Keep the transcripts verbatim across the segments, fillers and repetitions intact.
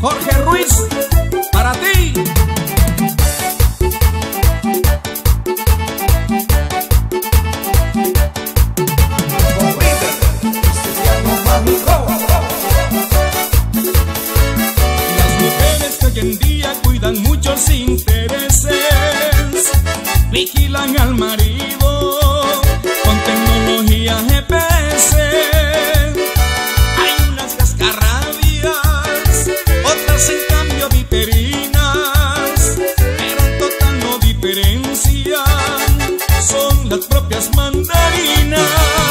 Jorge Ruiz, para ti. Las mujeres que hoy en día cuidan muchos intereses, vigilan al marido con tecnología G P S. Hay unas cascarrabias, otras en cambio viperinas, pero en total no diferencian, son las propias mandarinas.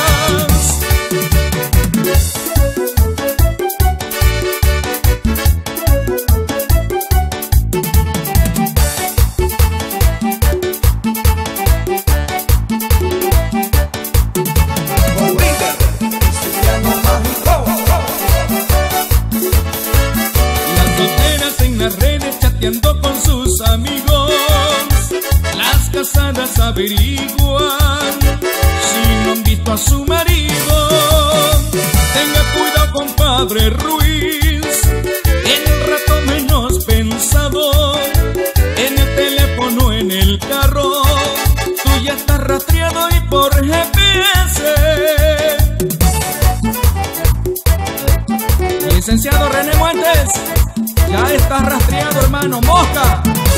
Chateando con sus amigos, las casadas averiguan si no han visto a su marido. Tenga cuidado, compadre Ruiz, en el rato menos pensado, en el teléfono, en el carro, tú ya estás rastreado y por G P S. Licenciado René Muentes, ya está rastreado, hermano. Mosca.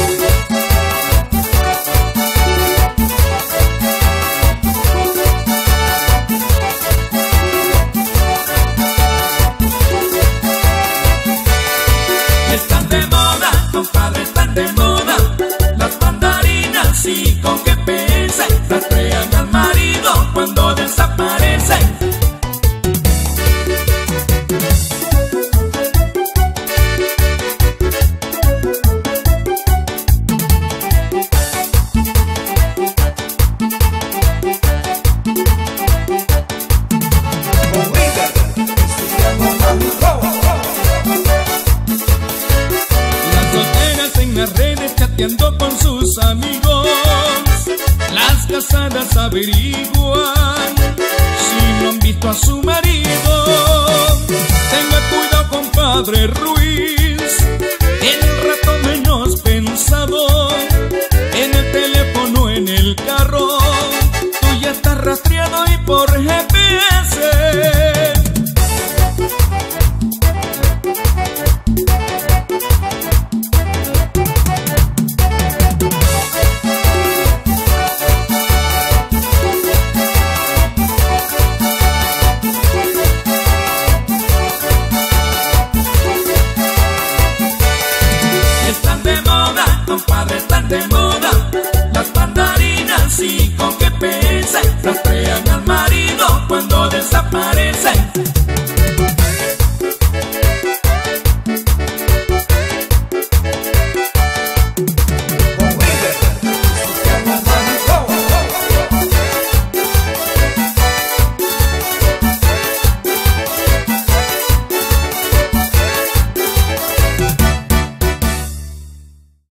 Están de moda, compadre, están de moda las mandarinas y con G P S rastrean al marido cuando desaparecen. Chateando con sus amigos, las casadas averiguan si no han visto a su marido. Tenga cuidado, compadre Ruiz, en el rato menos pensado, en el teléfono, en el carro, tú ya estás rastreado y por G P S. Compadre, están de moda las mandarinas y con G P S rastrean al marido cuando desaparecen.